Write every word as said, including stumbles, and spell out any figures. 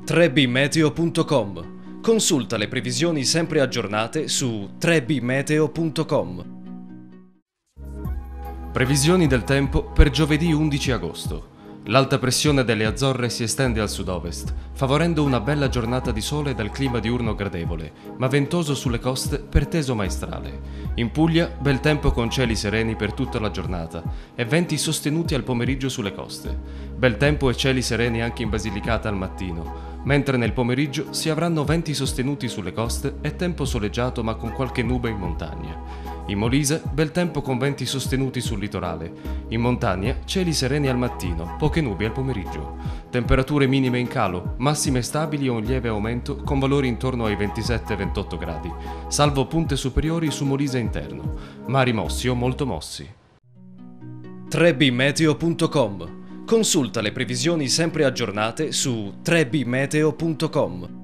tre b meteo punto com. Consulta le previsioni sempre aggiornate su tre b meteo punto com. Previsioni del tempo per giovedì undici agosto. L'alta pressione delle Azzorre si estende al sud-ovest, favorendo una bella giornata di sole dal clima diurno gradevole, ma ventoso sulle coste per teso maestrale. In Puglia, bel tempo con cieli sereni per tutta la giornata e venti sostenuti al pomeriggio sulle coste. Bel tempo e cieli sereni anche in Basilicata al mattino, mentre nel pomeriggio si avranno venti sostenuti sulle coste e tempo soleggiato ma con qualche nube in montagna. In Molise, bel tempo con venti sostenuti sul litorale. In montagna, cieli sereni al mattino, poche nubi al pomeriggio. Temperature minime in calo, massime stabili o un lieve aumento con valori intorno ai ventisette ventotto gradi, salvo punte superiori su Molise interno. Mari mossi o molto mossi. tre b meteo punto com. Consulta le previsioni sempre aggiornate su tre b meteo punto com.